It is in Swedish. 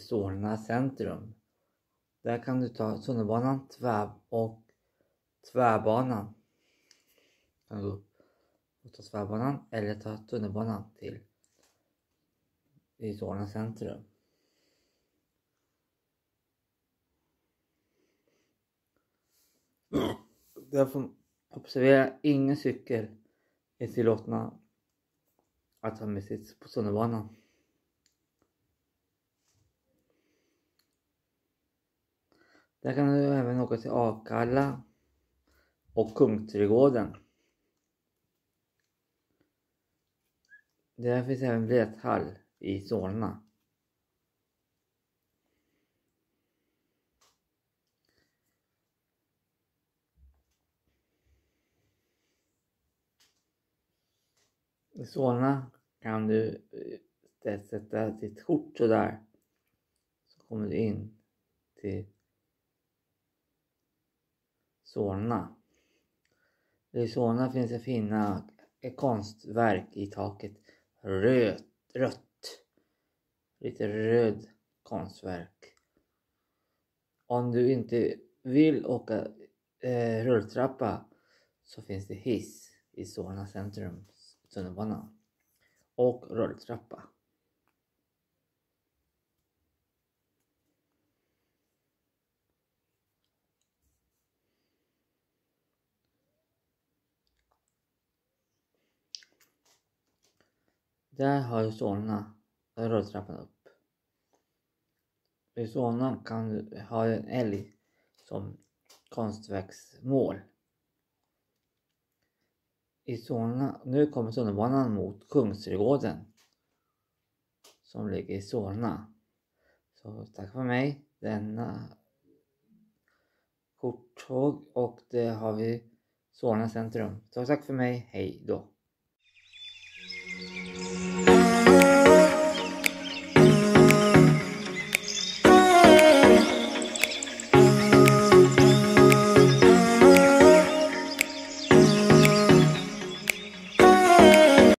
Solna centrum. Där kan du ta tunnelbanan och tvärbanan. Kan du gå upp och ta tvärbanan eller ta tunnelbanan till i Solna centrum. Därför observera ingen cykel är tillåtna att ha med sig på tunnelbanan. Där kan du även åka till Akalla och Kungsträdgården. Där finns även biljetthall i Solna. I Solna kan du sätta ditt kort så där. Så kommer du in till Solna. I Solna finns det fina konstverk i taket. Rött. Lite röd konstverk. Om du inte vill åka rulltrappa så finns det hiss i Solna centrum tunnelbanan och rulltrappa. Där har du Solna rulltrappan upp. I Solna kan du ha en älg som konstverksmål. I Solna, nu kommer tunnelbanan mot Kungsträdgården som ligger i Solna. Så tack för mig, denna korttåg, och det har vi Solna centrum. Så tack för mig, hej då.